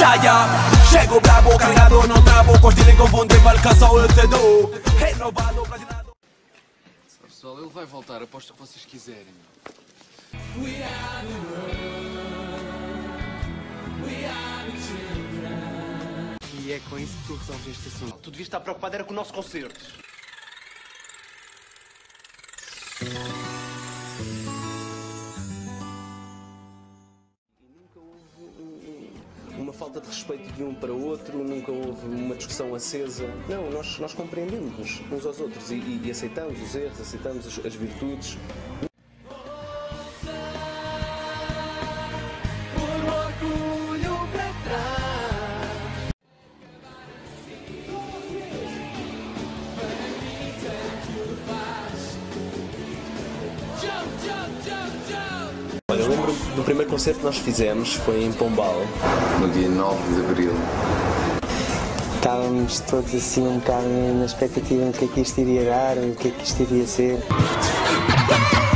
Chego bravo, cargado, no trabo, cortina inconfundível, que só eu te dou. Renovado, platinado. Pessoal, ele vai voltar, aposto que vocês quiserem. E é com isso que tu resolves este assunto. Tu devias estar preocupado era com o nosso concerto. Nunca houve uma falta de respeito de um para o outro, nunca houve uma discussão acesa. Não, nós compreendemos uns aos outros e aceitamos os erros, aceitamos as virtudes. Olha, eu lembro do primeiro concerto que nós fizemos, foi em Pombal. No dia 9 de abril. Estávamos todos assim um bocado na expectativa do que é que isto iria dar, o que é que isto iria ser.